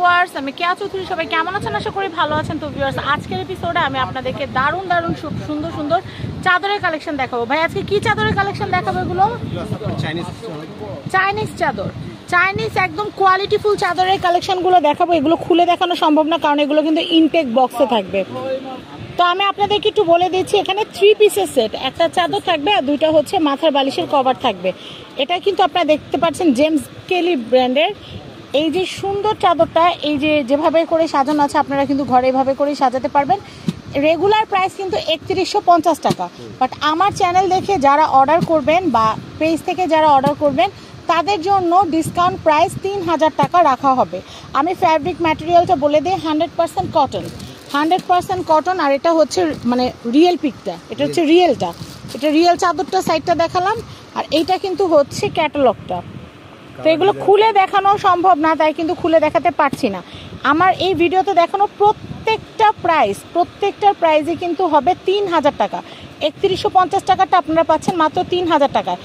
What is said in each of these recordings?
Viewers, আমি কেয়া চৌধুরী। সবাই কেমন আছেন? আশা করি ভালো আছেন। তো ভিউয়ার্স, আজকের এপিসোডে আমি আপনাদেরকে দারুণ দারুণ সুন্দর সুন্দর চাদরের কালেকশন দেখাবো। ভাই, আজকে কি চাদরের কালেকশন দেখাবো? এগুলো চাইনিজ চাদর, চাইনিজ একদম কোয়ালিটিফুল চাদরের কালেকশনগুলো দেখাবো। এগুলো খুলে দেখানো সম্ভব না, কারণ এগুলো কিন্তু ইনটেক বক্সে থাকবে। তো আমি আপনাদেরকে একটু বলে দিচ্ছি, এখানে 3 পিসের সেট, একটা চাদর থাকবে আর দুইটা হচ্ছে মাথার বালিশের কভার থাকবে। এটা কিন্তু আপনারা দেখতে পাচ্ছেন জেমস কেলি ব্র্যান্ডের। এই যে সুন্দর চাদরটা, এই যে যেভাবে করে সাজানো আছে, আপনারা কিন্তু ঘরে এভাবে করেই সাজাতে পারবেন। রেগুলার প্রাইস কিন্তু 3150 টাকা, বাট আমার চ্যানেল দেখে যারা অর্ডার করবেন বা পেজ থেকে যারা অর্ডার করবেন তাদের জন্য ডিসকাউন্ট প্রাইস 3000 টাকা রাখা হবে। আমি ফ্যাব্রিক ম্যাটেরিয়ালটা বলে দিই, 100% কটন, 100% কটন। আর এটা হচ্ছে মানে রিয়েল পিকটা, এটা হচ্ছে রিয়েলটা, এটা রিয়েল চাদরটা সাইডটা দেখালাম। আর এইটা কিন্তু হচ্ছে ক্যাটালগটা। তো এগুলো খুলে দেখানো সম্ভব না, তাই কিন্তু খুলে দেখাতে পারছি না। আমার এই ভিডিওতে দেখানো প্রত্যেকটার প্রাইসে কিন্তু হবে 3000 টাকা। 3150 টাকাটা আপনারা পাচ্ছেন মাত্র 3000 টাকা।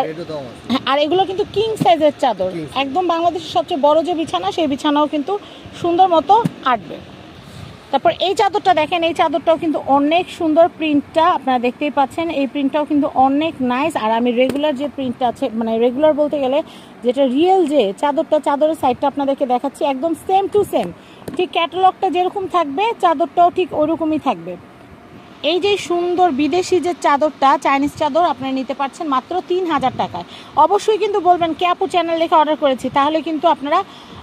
আর এগুলো কিন্তু কিং সাইজের চাদর, একদম বাংলাদেশের সবচেয়ে বড় যে বিছানা, সেই বিছানাও কিন্তু সুন্দর মতো আটবে। তারপর এই চাদরটা দেখেন, এই চাদরটাও কিন্তু অনেক সুন্দর, প্রিন্টটা আপনারা দেখতেই পাচ্ছেন। এই প্রিন্টটাও কিন্তু অনেক নাইস। আর আমি রেগুলার যে প্রিন্টটা আছে, মানে রেগুলার বলতে গেলে যেটা রিয়েল যে চাদরটা, চাদরের সাইডটা আপনাদেরকে দেখাচ্ছি, একদম সেম টু সেম, ঠিক ক্যাটালগটা যেরকম থাকবে চাদরটাও ঠিক ওরকমই থাকবে। এই যে সুন্দর বিদেশি যে চাদরটা, চাইনিজ চাদর, আপনারা নিতে পারছেন মাত্র 3000 টাকায়। অবশ্যই কিন্তু বলবেন কে আপু চ্যানেল দেখে অর্ডার করেছি, তাহলে কিন্তু আপনারা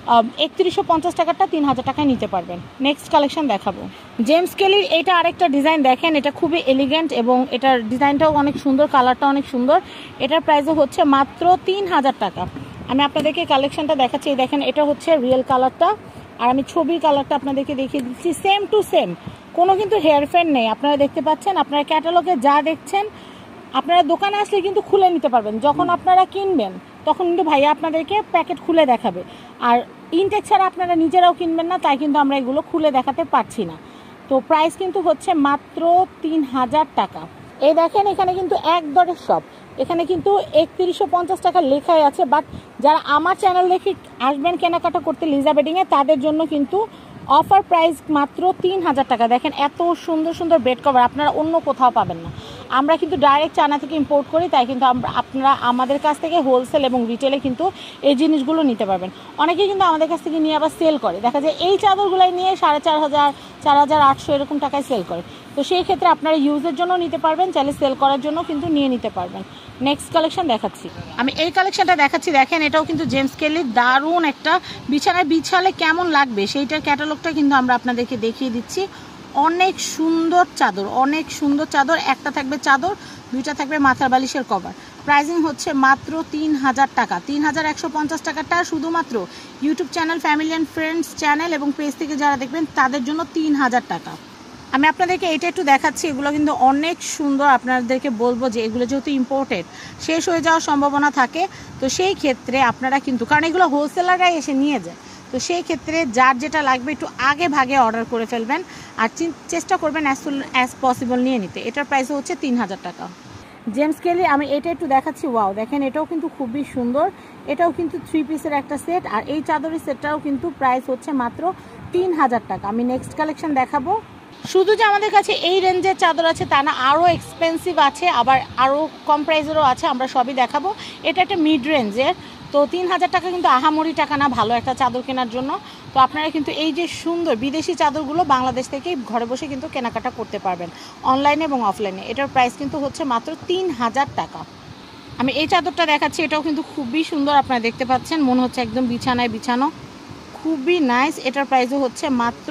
3150 টাকাটা 3000 টাকায় নিতে পারবেন। নেক্সট কালেকশন দেখাবো জেমস কেলির। এটা আরেকটা ডিজাইন দেখেন, এটা খুবই এলিগেন্ট এবং এটার ডিজাইনটাও অনেক সুন্দর, কালারটা অনেক সুন্দর। এটার প্রাইসও হচ্ছে মাত্র 3000 টাকা। আমি আপনাদেরকে কালেকশনটা দেখাচ্ছি, দেখেন এটা হচ্ছে রিয়েল কালারটা, আর আমি ছবির কালারটা আপনাদেরকে দেখিয়ে দিচ্ছি, সেম টু সেম, কোনো কিন্তু হেয়ার ফ্যান নেই। আপনারা দেখতে পাচ্ছেন, আপনারা ক্যাটালগে যা দেখছেন আপনারা দোকানে আসলে কিন্তু খুলে নিতে পারবেন। যখন আপনারা কিনবেন তখন কিন্তু ভাইয়া আপনাদেরকে প্যাকেট খুলে দেখাবে। আর ইনটেক ছাড়া আপনারা নিজেরাও কিনবেন না, তাই কিন্তু আমরা এগুলো খুলে দেখাতে পারছি না। তো প্রাইস কিন্তু হচ্ছে মাত্র 3000 টাকা। এই দেখেন, এখানে কিন্তু এক দরের সব, এখানে কিন্তু 3150 টাকা লেখাই আছে। বাট যারা আমার চ্যানেল দেখে আসবেন কেনাকাটা করতে লিজা বেডিংয়ে, তাদের জন্য কিন্তু অফার প্রাইস মাত্র 3000 টাকা। দেখেন এত সুন্দর সুন্দর বেড কভার আপনারা অন্য কোথাও পাবেন না। আমরা কিন্তু ডাইরেক্ট চায়না থেকে ইম্পোর্ট করি, তাই কিন্তু আপনারা আমাদের কাছ থেকে হোলসেল এবং রিটেলে কিন্তু এই জিনিসগুলো নিতে পারবেন। অনেকে কিন্তু আমাদের কাছ থেকে নিয়ে আবার সেল করে, দেখা যায় এই চাদরগুলাই নিয়ে 4500, 4800 এরকম টাকায় সেল করে। তো সেই ক্ষেত্রে আপনারা ইউজের জন্য নিতে পারবেন, চাইলে সেল করার জন্য কিন্তু নিয়ে নিতে পারবেন। নেক্সট কালেকশন দেখাচ্ছি, আমি এই কালেকশনটা দেখাচ্ছি। দেখেন এটাও কিন্তু জেমস কেলির, দারুণ একটা, বিছানায় বিছালে কেমন লাগবে সেইটার ক্যাটালগটা কিন্তু আমরা আপনাদেরকে দেখিয়ে দিচ্ছি। অনেক সুন্দর চাদর, অনেক সুন্দর চাদর, একটা থাকবে চাদর, দুইটা থাকবে মাথার বালিশের কভার। প্রাইসিং হচ্ছে মাত্র 3000 টাকা। 3150 টাকাটা শুধুমাত্র YouTube channel family and friends channel এবং পেজ থেকে যারা দেখবেন তাদের জন্য 3000 টাকা। আমি আপনাদেরকে এটা একটু দেখাচ্ছি, এগুলো কিন্তু অনেক সুন্দর। আপনাদেরকে বলবো যে এগুলো যেহেতু ইম্পোর্টেড, শেষ হয়ে যাওয়ার সম্ভাবনা থাকে, তো সেই ক্ষেত্রে আপনারা কিন্তু, কারণ এগুলো হোলসেলাররাই এসে নিয়ে যায়, তো সেই ক্ষেত্রে যার যেটা লাগবে একটু আগে ভাগে অর্ডার করে ফেলবেন আর চেষ্টা করবেন অ্যাজ সুন অ্যাজ পসিবল নিয়ে নিতে। এটার প্রাইস হচ্ছে 3000 টাকা। জেমস কেলি আমি এটা একটু দেখাচ্ছি, ওয়াও দেখেন এটাও কিন্তু খুবই সুন্দর। এটাও কিন্তু 3 পিসের একটা সেট, আর এই চাদরের সেটটাও কিন্তু প্রাইস হচ্ছে মাত্র 3000 টাকা। আমি নেক্সট কালেকশন দেখাবো। শুধু যে আমাদের কাছে এই রেঞ্জের চাদর আছে তা না, আরও এক্সপেন্সিভ আছে, আবার আরও কম প্রাইসেরও আছে, আমরা সবই দেখাবো। এটা একটা মিড রেঞ্জের, তো 3000 টাকা কিন্তু আহামরি টাকা না ভালো একটা চাদর কেনার জন্য। তো আপনারা কিন্তু এই যে সুন্দর বিদেশি চাদরগুলো বাংলাদেশ থেকেই ঘরে বসে কিন্তু কেনাকাটা করতে পারবেন, অনলাইনে এবং অফলাইনে। এটার প্রাইস কিন্তু হচ্ছে মাত্র 3000 টাকা। আমি এই চাদরটা দেখাচ্ছি, এটাও কিন্তু খুবই সুন্দর, আপনারা দেখতে পাচ্ছেন, মনে হচ্ছে একদম বিছানায় বিছানো, খুবই নাইস। এটার প্রাইসও হচ্ছে মাত্র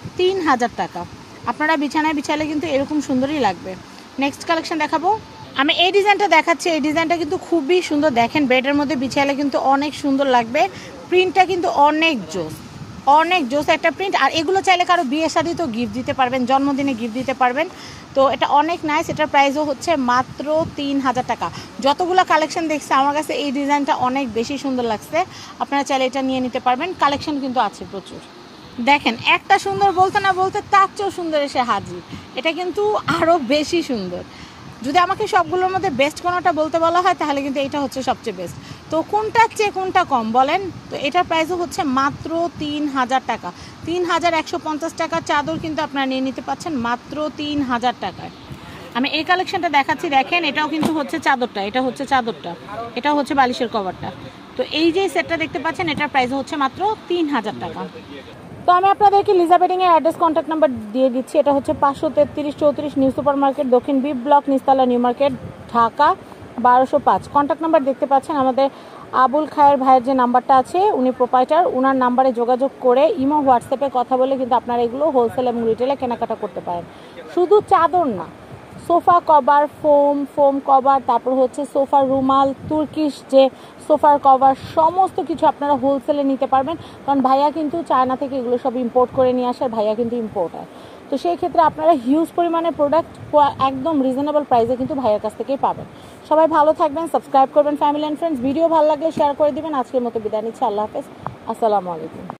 3000 টাকা। আপনারা বিছানায় বিছালে কিন্তু এরকম সুন্দরই লাগবে। নেক্সট কালেকশন দেখাবো, আমি এই ডিজাইনটা দেখাচ্ছি। এই ডিজাইনটা কিন্তু খুবই সুন্দর, দেখেন বেডের মধ্যে বিছালে কিন্তু অনেক সুন্দর লাগবে। প্রিন্টটা কিন্তু অনেক জোস, অনেক জোস একটা প্রিন্ট। আর এগুলো চাইলে কারো বিয়ে শাদী তো গিফট দিতে পারবেন, জন্মদিনে গিফট দিতে পারবেন। তো এটা অনেক নাইস। এটার প্রাইসও হচ্ছে মাত্র 3000 টাকা। যতগুলো কালেকশন দেখছি আমার কাছে এই ডিজাইনটা অনেক বেশি সুন্দর লাগছে, আপনারা চাইলে এটা নিয়ে নিতে পারবেন। কালেকশন কিন্তু আছে প্রচুর। দেখেন একটা সুন্দর বলতে না বলতে তার চেয়েও সুন্দর এসে হাজির, এটা কিন্তু আরও বেশি সুন্দর। যদি আমাকে সবগুলোর মধ্যে বেস্ট কোনোটা বলতে বলা হয় তাহলে কিন্তু এইটা হচ্ছে সবচেয়ে বেস্ট। তো কোনটার চেয়ে কোনটা কম বলেন? তো এটার প্রাইসও হচ্ছে মাত্র 3000 টাকা। 3150 টাকার চাদর কিন্তু আপনারা নিয়ে নিতে পারছেন মাত্র 3000 টাকায়। আমি এই কালেকশনটা দেখাচ্ছি, দেখেন এটাও কিন্তু হচ্ছে চাদরটা, এটা হচ্ছে চাদরটা, এটাও হচ্ছে বালিশের কভারটা। তো এই যে সেটটা দেখতে পাচ্ছেন এটার প্রাইস হচ্ছে মাত্র 3000 টাকা। তো আমি আপনাদেরকে লিজা বেডিংয়ের অ্যাড্রেস কন্ট্যাক্ট নাম্বার দিয়ে দিচ্ছি। এটা হচ্ছে 533-34 নিউ সুপার মার্কেট, দক্ষিণ বি ব্লক, নিস্তালা new market, Dhaka 1205। Contact number দেখতে পাচ্ছেন আমাদের আবুল খায়ের ভাইয়ের যে নাম্বারটা আছে, উনি প্রোপাইটার, ওনার নাম্বারে যোগাযোগ করে ইমো হোয়াটসঅ্যাপে কথা বলে কিন্তু আপনারা এগুলো হোলসেল এবং রিটেলে কেনাকাটা করতে পারেন। শুধু চাদর না, সোফা কভার, ফোম কভার, তারপর হচ্ছে সোফার রুমাল, তুর্কিশ যে সোফার কভার, সমস্ত কিছু আপনারা হোলসেলে নিতে পারবেন। কারণ ভাইয়া কিন্তু চায়না থেকে এগুলো সব ইম্পোর্ট করে নিয়ে আসে, ভাইয়া কিন্তু ইম্পোর্টার। তো সেই ক্ষেত্রে আপনারা হিউজ পরিমাণে প্রোডাক্ট একদম রিজনেবল প্রাইসে কিন্তু ভাইয়ের কাছ থেকেই পাবেন। সবাই ভালো থাকবেন, সাবস্ক্রাইব করবেন ফ্যামিলি অ্যান্ড ফ্রেন্ডস, ভিডিও ভালো লাগলে শেয়ার করে দিবেন। আজকের মতো বিদায় নিচ্ছি, আল্লাহ হাফেজ, আসসালামু আলাইকুম।